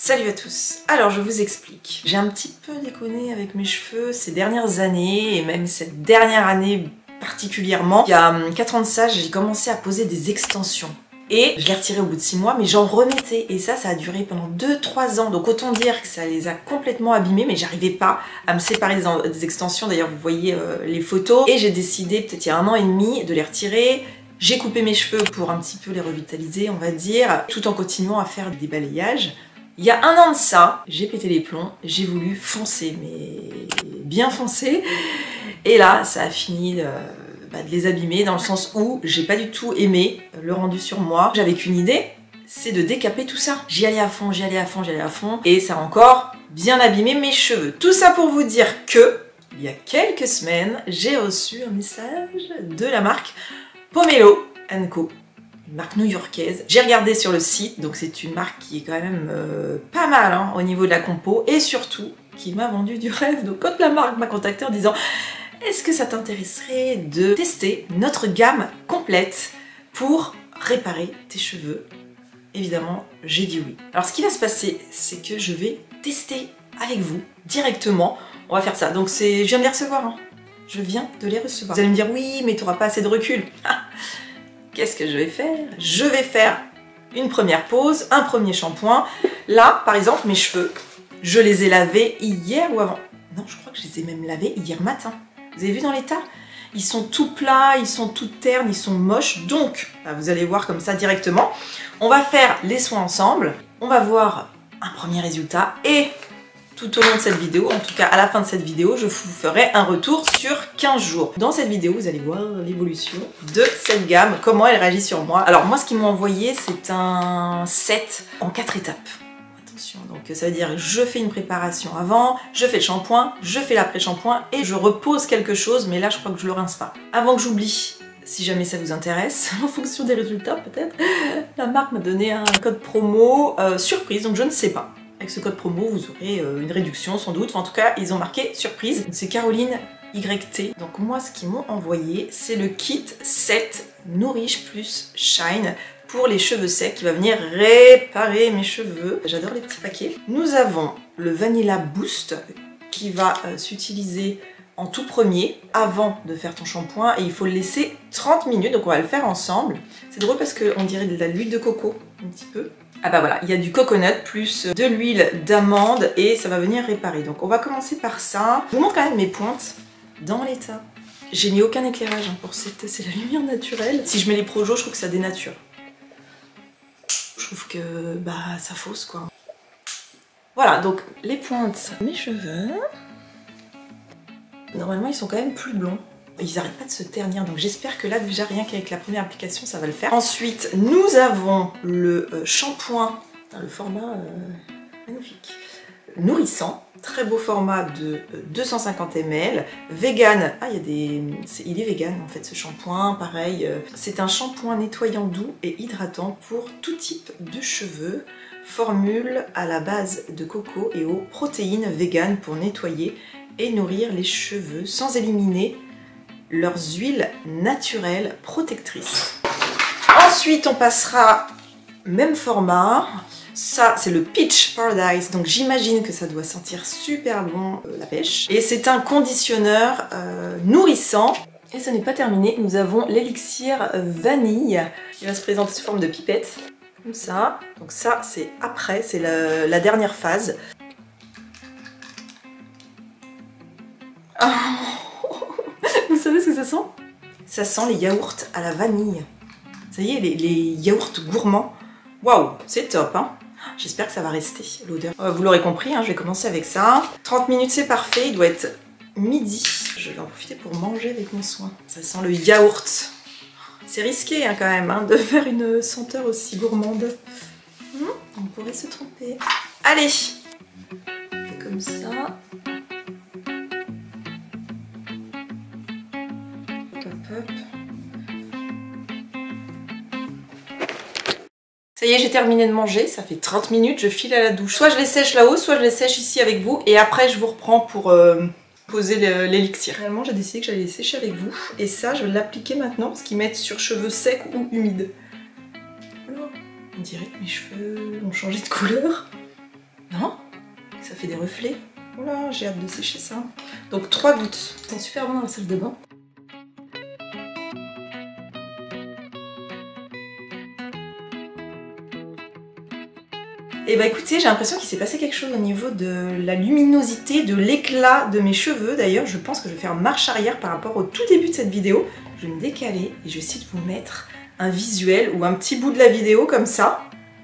Salut à tous. Alors je vous explique. J'ai un petit peu déconné avec mes cheveux ces dernières années et même cette dernière année particulièrement. Il y a 4 ans de ça, j'ai commencé à poser des extensions. Et je l'ai retiré au bout de 6 mois, mais j'en remettais. Et ça a duré pendant 2-3 ans. Donc autant dire que ça les a complètement abîmés, mais j'arrivais pas à me séparer des extensions. D'ailleurs, vous voyez les photos. Et j'ai décidé, peut-être il y a 1 an et demi, de les retirer. J'ai coupé mes cheveux pour un petit peu les revitaliser, on va dire, tout en continuant à faire des balayages. Il y a 1 an de ça, j'ai pété les plombs, j'ai voulu foncer, mais bien foncer. Et là, ça a fini de les abîmer, dans le sens où j'ai pas du tout aimé le rendu sur moi. J'avais qu'une idée, c'est de décaper tout ça. J'y allais à fond, j'y allais à fond, j'y allais à fond. Et ça a encore bien abîmé mes cheveux. Tout ça pour vous dire que, il y a quelques semaines, j'ai reçu un message de la marque Pomelo & Co. Une marque new-yorkaise. J'ai regardé sur le site, donc c'est une marque qui est quand même pas mal hein, au niveau de la compo et surtout qui m'a vendu du rêve. Donc quand la marque m'a contacté en disant est-ce que ça t'intéresserait de tester notre gamme complète pour réparer tes cheveux? Évidemment, j'ai dit oui. Alors ce qui va se passer, c'est que je vais tester avec vous directement. On va faire ça. Donc je viens de les recevoir. Hein. Je viens de les recevoir. Vous allez me dire oui, mais tu n'auras pas assez de recul. Qu'est-ce que je vais faire? Je vais faire une première pause, un premier shampoing. Là, par exemple, mes cheveux, je les ai lavés hier ou avant. Non, je crois que je les ai même lavés hier matin. Vous avez vu dans l'état? Ils sont tout plats, ils sont tout ternes, ils sont moches. Donc, vous allez voir comme ça directement. On va faire les soins ensemble. On va voir un premier résultat et tout au long de cette vidéo, en tout cas à la fin de cette vidéo, je vous ferai un retour sur 15 jours. Dans cette vidéo, vous allez voir l'évolution de cette gamme, comment elle réagit sur moi. Alors moi, ce qu'ils m'ont envoyé, c'est un set en 4 étapes. Attention, donc ça veut dire que je fais une préparation avant, je fais le shampoing, je fais l'après-shampoing et je repose quelque chose, mais là, je crois que je le rince pas. Avant que j'oublie, si jamais ça vous intéresse, en fonction des résultats peut-être, la marque m'a donné un code promo surprise, donc je ne sais pas. Avec ce code promo, vous aurez une réduction sans doute. Enfin, en tout cas, ils ont marqué surprise. C'est Caroline YT. Donc moi, ce qu'ils m'ont envoyé, c'est le kit 7 Nourish plus Shine pour les cheveux secs qui va venir réparer mes cheveux. J'adore les petits paquets. Nous avons le Vanilla Boost qui va s'utiliser en tout premier avant de faire ton shampoing et il faut le laisser 30 minutes. Donc on va le faire ensemble. C'est drôle parce qu'on dirait de l'huile de coco un petit peu. Ah bah voilà, il y a du coconut plus de l'huile d'amande et ça va venir réparer. Donc on va commencer par ça. Je vous montre quand même mes pointes dans l'état. J'ai mis aucun éclairage hein, pour cette... c'est la lumière naturelle. Si je mets les Projo, je trouve que ça dénature. Je trouve que ça fausse quoi. Voilà, donc les pointes, mes cheveux. Normalement ils sont quand même plus blonds. Ils n'arrêtent pas de se ternir, donc j'espère que là déjà rien qu'avec la première application ça va le faire. Ensuite nous avons le shampoing, le format magnifique, nourrissant, très beau format de 250 ml, vegan, il est vegan en fait ce shampoing, pareil, c'est un shampoing nettoyant doux et hydratant pour tout type de cheveux, formule à la base de coco et aux protéines vegan pour nettoyer et nourrir les cheveux sans éliminer leurs huiles naturelles protectrices. Ensuite, on passera même format. Ça, c'est le Peach Paradise. Donc, j'imagine que ça doit sentir super bon la pêche. Et c'est un conditionneur nourrissant. Et ce n'est pas terminé. Nous avons l'élixir vanille qui va se présenter sous forme de pipette. Comme ça. Donc ça, c'est après. C'est la dernière phase. Oh. Vous savez ce que ça sent? Ça sent les yaourts à la vanille. Ça y est, les yaourts gourmands. Waouh, c'est top, hein? J'espère que ça va rester, l'odeur. Vous l'aurez compris, hein, je vais commencer avec ça. 30 minutes, c'est parfait. Il doit être midi. Je vais en profiter pour manger avec mon soin. Ça sent le yaourt. C'est risqué, hein, quand même, hein, de faire une senteur aussi gourmande. On pourrait se tromper. Allez! On fait comme ça. Ça y est, j'ai terminé de manger, ça fait 30 minutes, je file à la douche. Soit je les sèche là-haut, soit je les sèche ici avec vous et après je vous reprends pour poser l'élixir. Réellement, j'ai décidé que j'allais les sécher avec vous et ça, je vais l'appliquer maintenant parce qu'ils mettent sur cheveux secs ou humides. Voilà. On dirait que mes cheveux ont changé de couleur. ça fait des reflets. Oula, j'ai hâte de sécher ça. Donc 3 gouttes. C'est super bon dans la salle de bain. Et bah écoutez, j'ai l'impression qu'il s'est passé quelque chose au niveau de la luminosité, de l'éclat de mes cheveux. D'ailleurs, je pense que je vais faire marche arrière par rapport au tout début de cette vidéo. Je vais me décaler et je vais essayer de vous mettre un visuel ou un petit bout de la vidéo comme ça.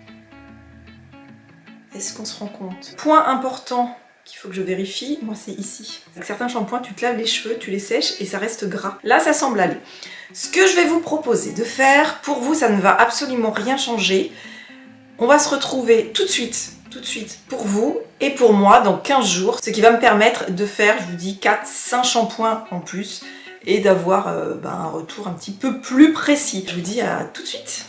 Est-ce qu'on se rend compte? Point important qu'il faut que je vérifie, moi c'est ici. Avec certains shampoings, tu te laves les cheveux, tu les sèches et ça reste gras. Là, ça semble aller. Ce que je vais vous proposer de faire, pour vous, ça ne va absolument rien changer. On va se retrouver tout de suite pour vous et pour moi dans 15 jours, ce qui va me permettre de faire, je vous dis, 4-5 shampoings en plus et d'avoir un retour un petit peu plus précis. Je vous dis à tout de suite.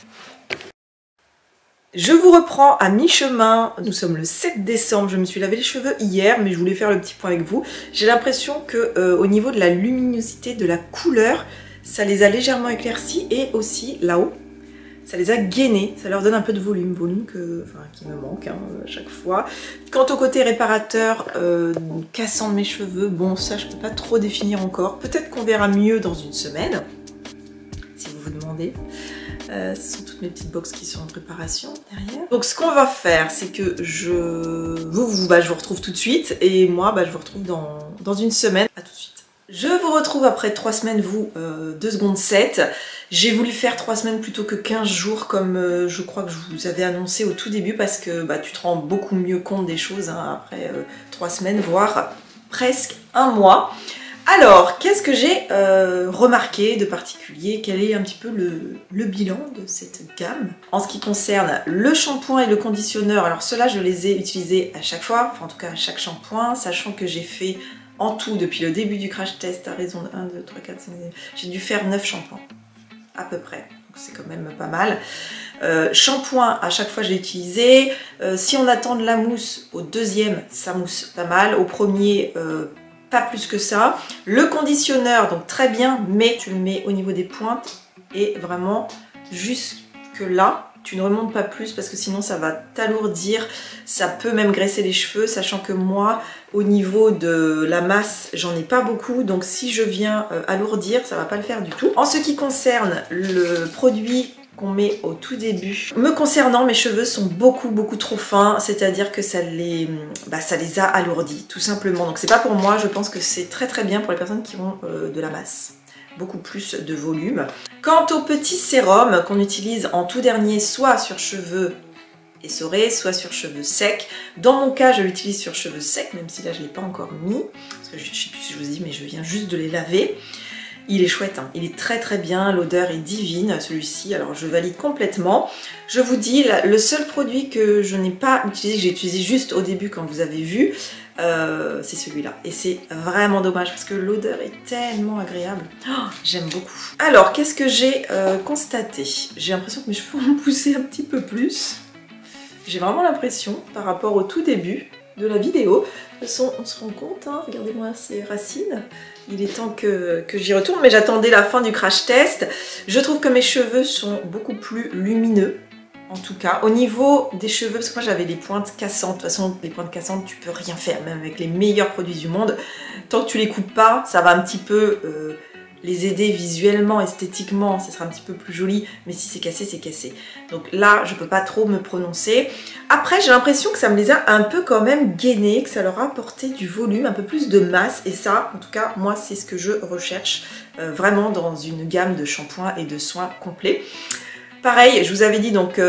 Je vous reprends à mi-chemin, nous sommes le 7 décembre, je me suis lavé les cheveux hier, mais je voulais faire le petit point avec vous. J'ai l'impression que au niveau de la luminosité, de la couleur, ça les a légèrement éclaircis et aussi là-haut, ça les a gainés, ça leur donne un peu de volume qui me manque à chaque fois. Quant au côté réparateur, cassant de mes cheveux, bon ça je peux pas trop définir encore. Peut-être qu'on verra mieux dans une semaine, si vous vous demandez. Ce sont toutes mes petites box qui sont en préparation derrière. Donc ce qu'on va faire, c'est que je vous retrouve tout de suite et moi je vous retrouve dans une semaine. À tout de suite. Je vous retrouve après 3 semaines, vous, 2 secondes 7. J'ai voulu faire 3 semaines plutôt que 15 jours comme je crois que je vous avais annoncé au tout début parce que tu te rends beaucoup mieux compte des choses après 3 semaines, voire presque 1 mois. Alors, qu'est-ce que j'ai remarqué de particulier? Quel est un petit peu le bilan de cette gamme? En ce qui concerne le shampoing et le conditionneur, alors ceux-là je les ai utilisés à chaque fois, enfin en tout cas à chaque shampoing, sachant que j'ai fait en tout depuis le début du crash test, à raison de 1, 2, 3, 4, 5, j'ai dû faire 9 shampoings, à peu près. Donc c'est quand même pas mal. Shampoing, à chaque fois je l'ai utilisé. Si on attend de la mousse, au deuxième, ça mousse pas mal. Au premier, pas plus que ça. Le conditionneur, donc très bien, mais tu le mets au niveau des pointes et vraiment jusque là. Tu ne remontes pas plus parce que sinon ça va t'alourdir, ça peut même graisser les cheveux, sachant que moi, au niveau de la masse, j'en ai pas beaucoup, donc si je viens alourdir, ça va pas le faire du tout. En ce qui concerne le produit qu'on met au tout début, me concernant, mes cheveux sont beaucoup trop fins, c'est-à-dire que ça les a alourdis, tout simplement. Donc c'est pas pour moi, je pense que c'est très bien pour les personnes qui ont de la masse. Beaucoup plus de volume. Quant au petit sérum qu'on utilise en tout dernier, soit sur cheveux essorés, soit sur cheveux secs. Dans mon cas, je l'utilise sur cheveux secs, même si là je ne l'ai pas encore mis, parce que je ne sais plus si je vous dis, mais je viens juste de les laver. Il est chouette, hein. Il est très bien, l'odeur est divine, celui-ci, alors je valide complètement. Je vous dis, le seul produit que je n'ai pas utilisé, que j'ai utilisé juste au début quand vous avez vu, c'est celui-là. Et c'est vraiment dommage parce que l'odeur est tellement agréable. Oh, j'aime beaucoup. Alors, qu'est-ce que j'ai constaté? J'ai l'impression que mes cheveux ont poussé un petit peu plus. J'ai vraiment l'impression, par rapport au tout début de la vidéo, on se rend compte, hein, regardez-moi ces racines. Il est temps que j'y retourne, mais j'attendais la fin du crash test. Je trouve que mes cheveux sont beaucoup plus lumineux. En tout cas, au niveau des cheveux, parce que moi j'avais les pointes cassantes. De toute façon, les pointes cassantes, tu peux rien faire, même avec les meilleurs produits du monde. Tant que tu les coupes pas, ça va un petit peu les aider visuellement, esthétiquement, ça sera un petit peu plus joli. Mais si c'est cassé, c'est cassé. Donc là, je peux pas trop me prononcer. Après, j'ai l'impression que ça me les a un peu quand même gainés, que ça leur a apporté du volume, un peu plus de masse. Et ça, en tout cas, moi, c'est ce que je recherche vraiment dans une gamme de shampoings et de soins complets. Pareil, je vous avais dit donc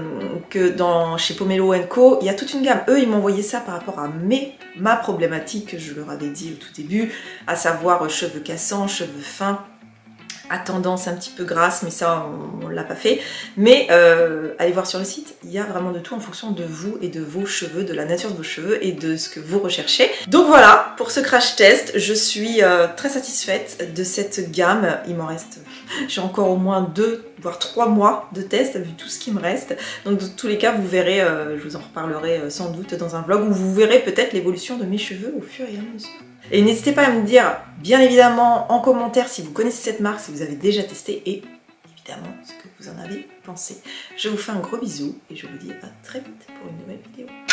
que chez Pomelo & Co, il y a toute une gamme. Eux, ils m'ont envoyé ça par rapport à ma problématique, je leur avais dit au tout début, à savoir cheveux cassants, cheveux fins, à tendance un petit peu grasse, mais ça, on ne l'a pas fait. Mais allez voir sur le site, il y a vraiment de tout en fonction de vous et de vos cheveux, de la nature de vos cheveux et de ce que vous recherchez. Donc voilà, pour ce crash test, je suis très satisfaite de cette gamme. Il m'en reste... J'ai encore au moins 2 voire 3 mois de test vu tout ce qui me reste. Donc dans tous les cas, vous verrez, je vous en reparlerai sans doute dans un vlog où vous verrez peut-être l'évolution de mes cheveux au fur et à mesure. Et n'hésitez pas à me dire, bien évidemment, en commentaire si vous connaissez cette marque, si vous avez déjà testé et évidemment ce que vous en avez pensé. Je vous fais un gros bisou et je vous dis à très vite pour une nouvelle vidéo.